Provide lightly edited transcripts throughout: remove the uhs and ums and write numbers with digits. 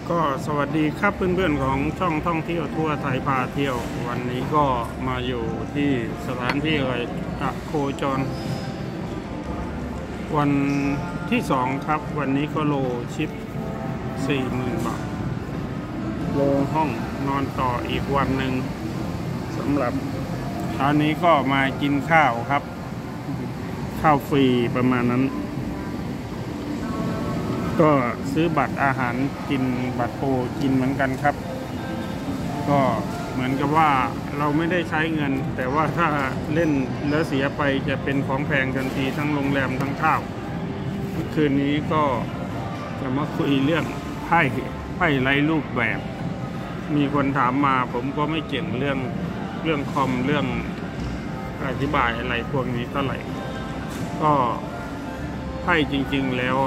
ก็สวัสดีครับเพื่อนๆของช่องท่องเที่ยวทั่วไทยพาเที่ยววันนี้ก็มาอยู่ที่สถานที่โคจรวันที่2ครับวันนี้ก็โลชิป 40,000 บาทโลห้องนอนต่ออีกวันหนึ่งสำหรับตอนนี้ก็มากินข้าวครับข้าวฟรีประมาณนั้นก็ซื้อบัตรอาหารกินบัตรโปรกินเหมือนกันครับก็เหมือนกับว่าเราไม่ได้ใช้เงินแต่ว่าถ้าเล่นแล้วเสียไปจะเป็นของแพงทันทีทั้งโรงแรมทั้งข้าวคืนนี้ก็จะมาคุยเรื่องไพ่ไร้รูปแบบมีคนถามมาผมก็ไม่เก่งเรื่องคอมเรื่องอธิบายอะไรพวกนี้เท่าไหร่ก็ไพ่จริงๆแล้ว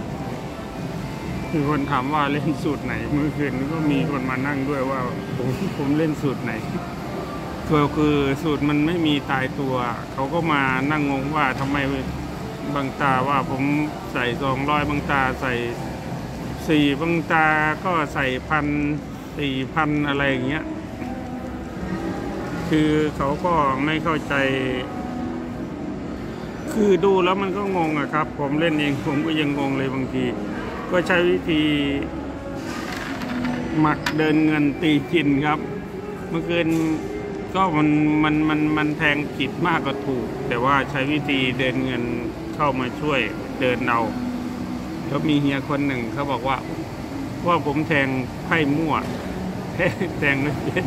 คือคนถามว่าเล่นสูตรไหนเมื่อคืนก็มีคนมานั่งด้วยว่าผมเล่นสูตรไหนก็คือสูตรมันไม่มีตายตัวเขาก็มานั่งงงว่าทำไมบางตาว่าผมใส่200บางตาใส่4บางตาก็ใส่1,000 4,000อะไรอย่างเงี้ยคือเขาก็ไม่เข้าใจคือดูแล้วมันก็งงอะครับผมเล่นเองผมก็ยังงงเลยบางทีก็ใช้วิธีหมักเดินเงินตีกินครับเมื่อคืนก็มันแทงผิดมากกว่าถูกแต่ว่าใช้วิธีเดินเงินเข้ามาช่วยเดินเอาแล้วมีเฮียคนหนึ่งเขาบอกว่าผมแทงไพ่มั่วแทงไม่เป็น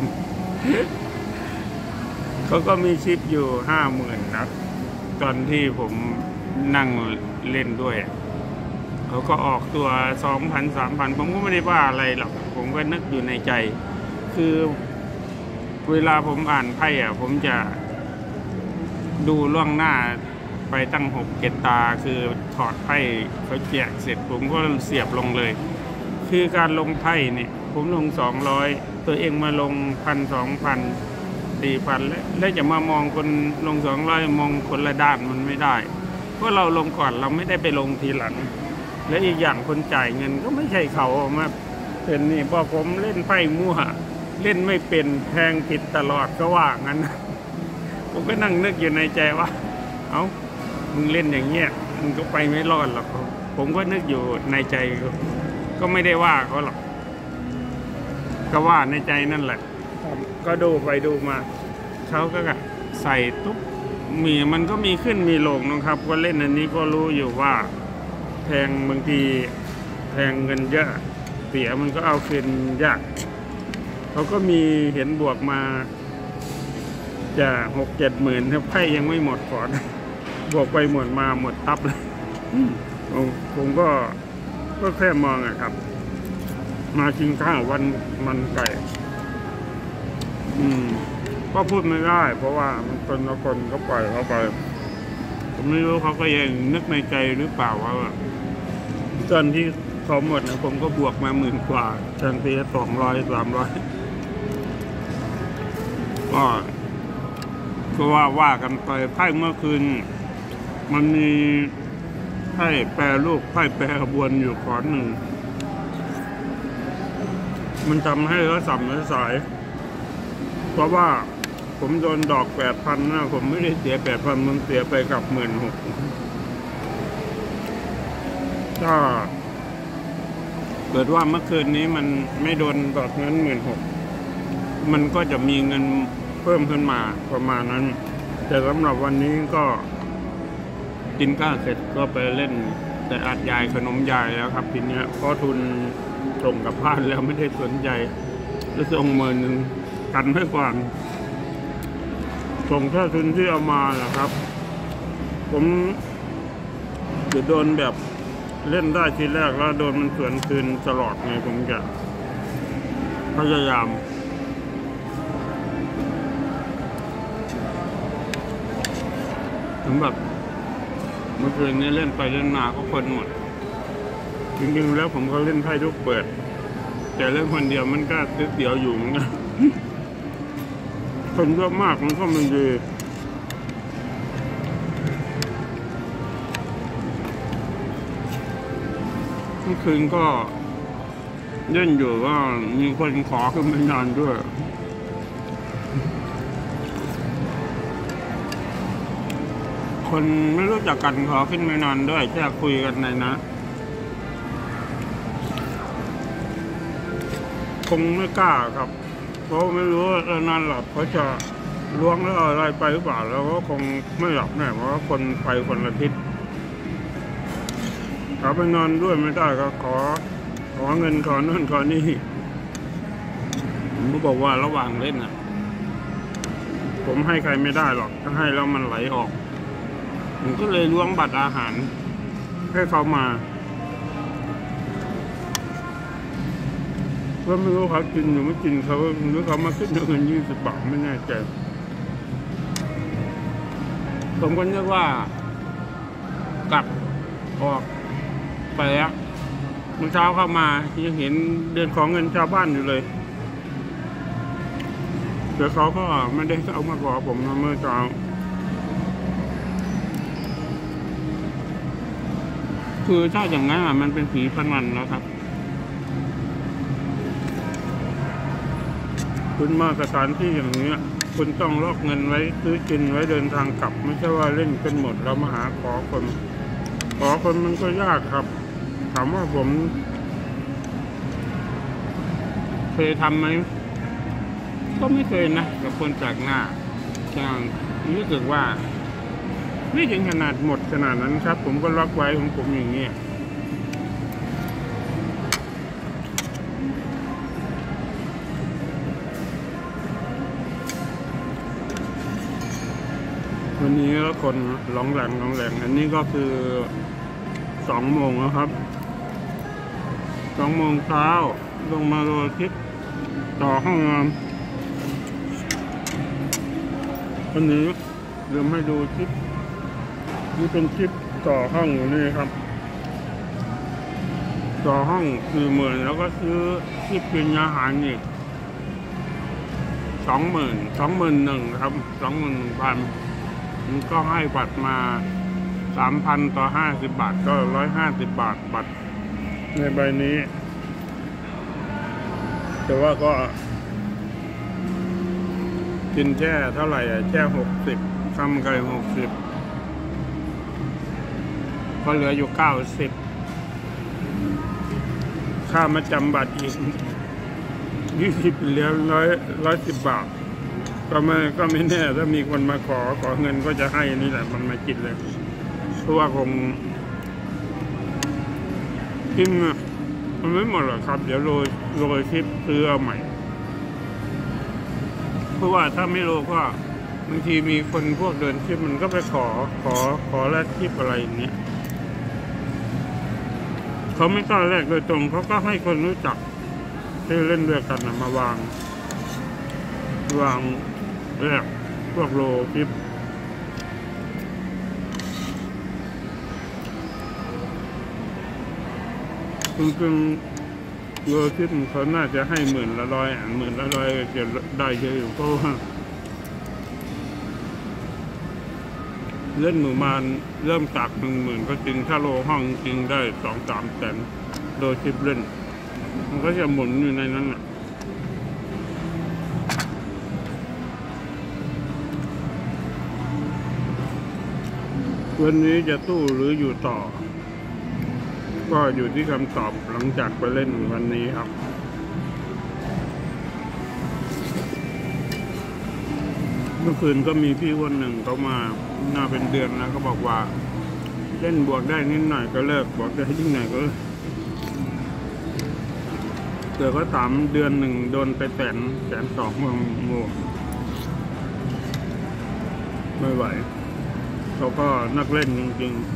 เขาก็มีชิปอยู่50,000นะตอนที่ผมนั่งเล่นด้วยเขาก็ออกตัว 2,000 3,000ผมก็ไม่ได้ว่าอะไรหรอกผมก็นึกอยู่ในใจคือเวลาผมอ่านไพ่ผมจะดูล่วงหน้าไปตั้ง6-7 ตาคือถอดไพ่เขาแจกเสร็จผมก็เสียบลงเลยคือการลงไพ่เนี่ยผมลง200ตัวเองมาลง1,000 2,000 4,000แล้วจะมามองคนลง200มองคนละด้านมันไม่ได้เพราะเราลงก่อนเราไม่ได้ไปลงทีหลังและอีกอย่างคนจ่ายเงินก็ไม่ใช่เขามาเป็นนี่พอผมเล่นไพ่มั่วเล่นไม่เป็นแทงผิดตลอดก็ว่างั้นผมก็นั่งนึกอยู่ในใจว่ามึงเล่นอย่างเงี้ยมึงก็ไปไม่รอดหรอกผมก็นึกอยู่ในใจก็ไม่ได้ว่าเขาหรอกก็ว่าในใจนั่นแหละก็ดูไปดูมาเขาก็ใส่ตุ๊บมันก็มีขึ้นมีลงนะครับก็เล่นอันนี้ก็รู้อยู่ว่าแทงบางทีแทงเงินเยอะเสียมันก็เอาคืนยากเขาก็มีเห็นบวกมาจะ6-7 หมื่นไพ่ยังไม่หมดก่อนบวกไปหมดมาหมดทับเลยผมก็แค่มองครับมากินข้าววันมันไก่ก็พูดไม่ได้เพราะว่ามันคนละคนก็ปล่อยเขาไปผมไม่รู้เขาก็ยังนึกในใจหรือเปล่าว่าตอนที่เขาหมดนะผมก็บวกมา10,000 กว่าแทนที่200 300ก็ว่ากันไปไพ่เมื่อคืนมันมีไพ่แปรรูปไพ่แปรขบวนอยู่ขอนหนึ่งมันทำให้เขาสับสายเพราะว่าผมโดนดอก 8,000 นะผมไม่ได้เสีย 8,000 มันเสียไปกับ 16,000ถ้าเกิดว่าเมื่อคืนนี้มันไม่โดนดอกนั้น 16,000มันก็จะมีเงินเพิ่มขึ้นมาประมาณนั้นแต่สำหรับวันนี้ก็กินข้าวเสร็จก็ไปเล่นแต่อาจยายขนมยายแล้วครับทีนี้เพราะทุนส่งกับบ้านแล้วไม่ได้สนใจแล้วส่ง10,000กันไว้ก่อนส่งแค่ทุนที่เอามาแหละครับผมจะโดนแบบเล่นได้ทีแรกแล้วโดนมันสวนคืนตลอดไงผมจะพยายามสำหรับเมื่อคืนนี้เล่นไปเล่นมาก็คนหมดจริงๆแล้วผมก็เล่นไพ่ทุกเปิดแต่เล่นคนเดียวมันก็เสียวอยู่เหมือนกันคนเยอะมากมันก็มันดีเมื่อคืนก็เล่นอยู่ก็มีคนขอขึ้นไปนอนด้วย คนไม่รู้จักกันขอขึ้นไปนอนด้วยแค่คุยกันในนะคงไม่กล้าครับเพราะไม่รู้ว่านอนหลับเขาจะล้วงแล้วอะไรไปหรือเปล่าแล้วก็คงไม่หลับแน่เพราะว่าคนไปคนละทิศเขาไปนอนด้วยไม่ได้ก็ขอเงินขอนู่นขอนี่ผมก็บอกว่าระหว่างเล่นผมให้ใครไม่ได้หรอกถ้าให้แล้วมันไหลออกผมก็เลยล้วงบัตรอาหารให้เขามาก็ไม่รู้เขากินหรือไม่กินเขาหรือเขามาคิดเงิน20 บาทไม่แน่ใจผมก็นึกว่ากลับออกไปแล้วเมื่อเช้าเข้ามายังเห็นเดินของเงินชาวบ้านอยู่เลยเดี๋ยวเขาก็ไม่ได้เอามาขอผมนะเมื่อเช้าคือถ้าอย่างนั้นมันเป็นผีพนันแล้วครับคุณมาสถานที่อย่างนี้คุณต้องลอกเงินไว้ซื้อกินไว้เดินทางกลับไม่ใช่ว่าเล่นกันหมดแล้วมาหาขอคนมันก็ยากครับถามว่าผมเคยทำไหมก็ไม่เคยนะกับคนจากหน้าอย่างรู้สึกว่าไม่ถึงขนาดหมดขนาดนั้นครับผมก็ล็อกไว้ของผมอย่างนี้วันนี้ก็คนร้องแรงอันนี้ก็คือ2 โมงแล้วครับ2 โมงเช้าลงมาโรยทิศต่อห้องน้ำวันนี้ลืมให้ดูคลิปนี่เป็นคลิปต่อห้องอยู่นี่ครับต่อห้อง40,000แล้วก็ซื้อที่กินอาหารอีก21,000ครับ21,000มันก็ให้บัตรมา 3,000 ต่อ 50 บาทก็150 บาทบัตรในใบนี้แต่ว่าก็กินแค่เท่าไหร่แค่60คำไก่60ก็เหลืออยู่90ค่ามาจำบัตรอีก20เหลือ110 บาทก็ไม่แน่ถ้ามีคนมาขอเงินก็จะให้นี่แหละมันมากินเลยเพราะว่าคงกินมันไม่หมดหรอกครับเดี๋ยวโรยคลิปซื้อเอาใหม่เพราะว่าถ้าไม่โรยก็บางทีมีคนพวกเดินคลิปมันก็ไปขอแลกคลิปอะไรอย่างเงี้ยเขาไม่กล้าแลกโดยตรงเขาก็ให้คนรู้จักที่เล่นด้วยกันมาวางแลกพวกโรยคลิปจริงๆโรยคลิปเขาน่าจะให้10,000 ละ100จะได้เยอะอยู่เพราะว่าเล่นหมู่มานเริ่มจาก10,000ก็จริงถ้าโลห้องจริงได้2-3 แสนโดยคลิปเล่นมันก็จะหมุนอยู่ในนั้นแหละวันนี้จะสู้หรืออยู่ต่อก็อยู่ที่คำตอบหลังจากไปเล่นวันนี้ครับเมื่อคืนก็มีพี่คนหนึ่งเขามาน่าเป็นเดือนแล้วเขาบอกว่าเล่นบวกได้นิดหน่อยก็เลิกบวกได้นิดหน่อยก็เกิดก็3 เดือน1โดนไป120,000โง่ไม่ไหวเขาก็นักเล่นจริงๆ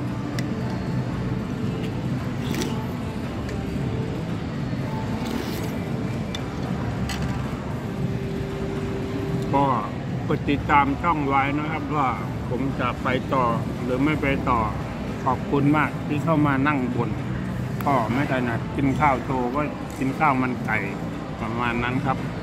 ก็กดติดตามช่องไว้นะครับว่าผมจะไปต่อหรือไม่ไปต่อขอบคุณมากที่เข้ามานั่งบ่นก็ไม่ได้นะกินข้าวโชว์ก็กินข้าวมันไก่ประมาณนั้นครับ